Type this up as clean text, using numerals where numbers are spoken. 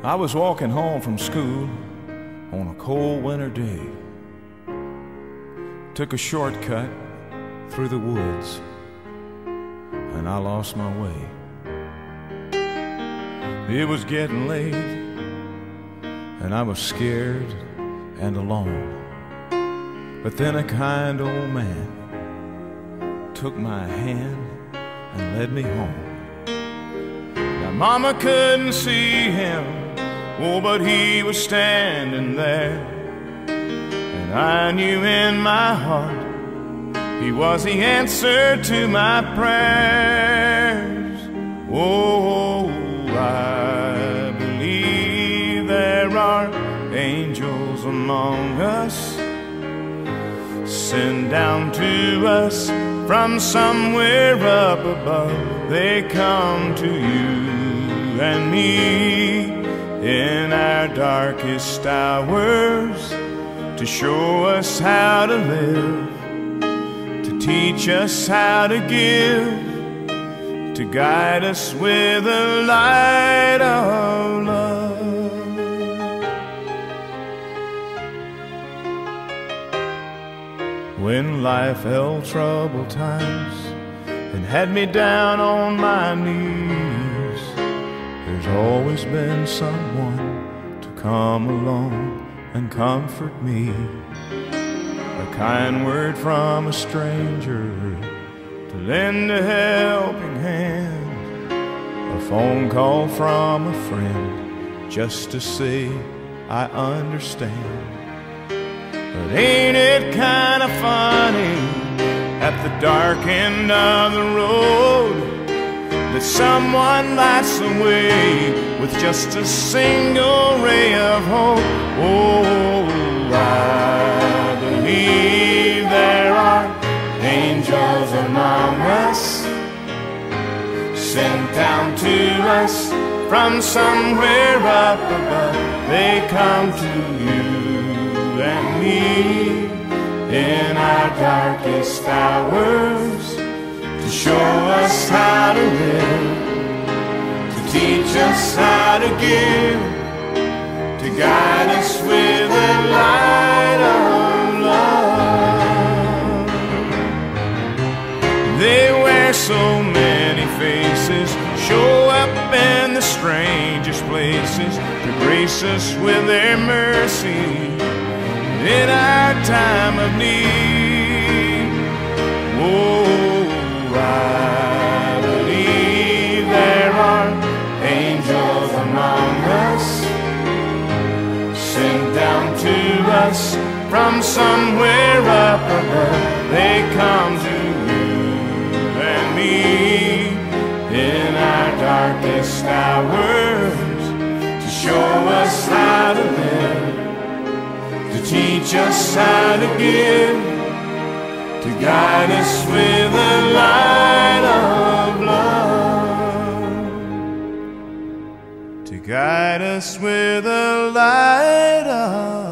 I was walking home from school on a cold winter day. Took a shortcut through the woods and I lost my way. It was getting late and I was scared and alone. But then a kind old man took my hand and led me home. Now Mama couldn't see him, oh, but he was standing there. And I knew in my heart he was the answer to my prayers. Oh, I believe there are angels among us, sent down to us from somewhere up above. They come to you and me in our darkest hours to show us how to live, to teach us how to give, to guide us with the light of love. When life held troubled times and had me down on my knees, there's always been someone to come along and comfort me. A kind word from a stranger to lend a helping hand, a phone call from a friend just to say I understand. But ain't it kind of funny at the dark end of the road that someone lights the way with just a single ray of hope? Oh, I believe there are angels among us, sent down to us from somewhere up above. They come to you and me in our darkest hours to show us how to live, to teach us how to give, to guide us with the light of love. They wear so many faces, show up in the strangest places to grace us with their mercy in our time of need. Oh, I believe there are angels among us, sent down to us from somewhere up above. They come to you and me in our darkest hours to show us how to live, to teach us how to give, to guide us with the light of love, to guide us with the light of